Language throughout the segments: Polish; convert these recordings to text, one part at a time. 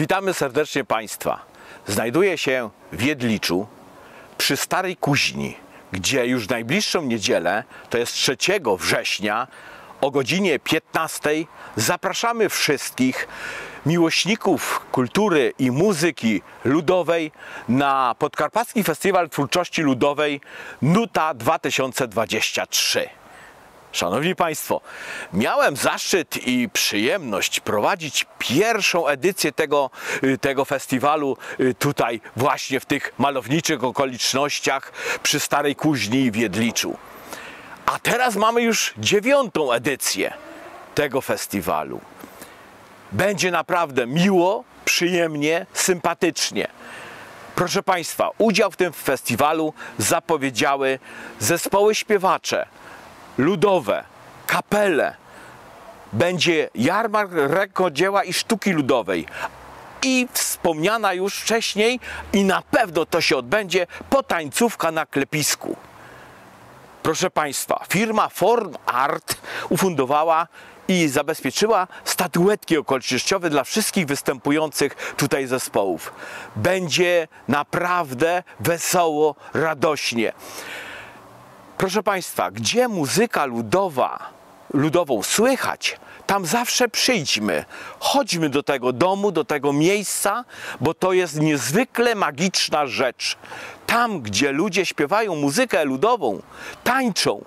Witamy serdecznie Państwa. Znajduję się w Jedliczu przy Starej Kuźni, gdzie już w najbliższą niedzielę, to jest 3 września o godzinie 15, zapraszamy wszystkich miłośników kultury i muzyki ludowej na Podkarpacki Festiwal Twórczości Ludowej Nuta 2023. Szanowni Państwo, miałem zaszczyt i przyjemność prowadzić pierwszą edycję tego festiwalu tutaj właśnie w tych malowniczych okolicznościach przy Starej Kuźni w Jedliczu. A teraz mamy już 9. edycję tego festiwalu. Będzie naprawdę miło, przyjemnie, sympatycznie. Proszę Państwa, udział w tym festiwalu zapowiedziały zespoły śpiewacze, ludowe, kapele. Będzie jarmark rękodzieła i sztuki ludowej. I wspomniana już wcześniej, i na pewno to się odbędzie, potańcówka na klepisku. Proszę Państwa, firma Form Art ufundowała i zabezpieczyła statuetki okolicznościowe dla wszystkich występujących tutaj zespołów. Będzie naprawdę wesoło, radośnie. Proszę Państwa, gdzie muzyka ludową słychać, tam zawsze przyjdźmy. Chodźmy do tego domu, do tego miejsca, bo to jest niezwykle magiczna rzecz. Tam, gdzie ludzie śpiewają muzykę ludową, tańczą,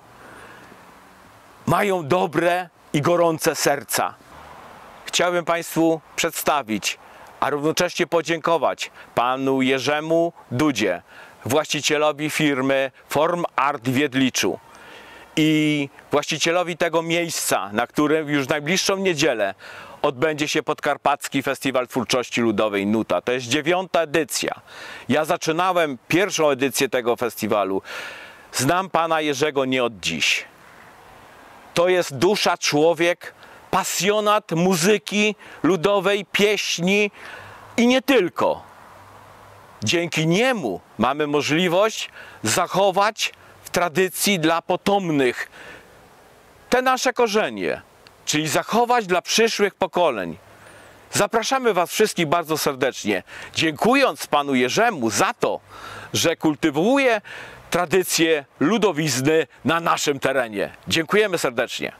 mają dobre i gorące serca. Chciałbym Państwu przedstawić, a równocześnie podziękować panu Jerzemu Dudzie, właścicielowi firmy Form Art w Jedliczu i właścicielowi tego miejsca, na którym już w najbliższą niedzielę odbędzie się Podkarpacki Festiwal Twórczości Ludowej Nuta. To jest 9. edycja. Ja zaczynałem pierwszą edycję tego festiwalu. Znam pana Jerzego nie od dziś. To jest dusza, człowiek, pasjonat muzyki ludowej, pieśni i nie tylko. Dzięki niemu mamy możliwość zachować w tradycji dla potomnych te nasze korzenie, czyli zachować dla przyszłych pokoleń. Zapraszamy Was wszystkich bardzo serdecznie, dziękując panu Jerzemu za to, że kultywuje tradycję ludowizny na naszym terenie. Dziękujemy serdecznie.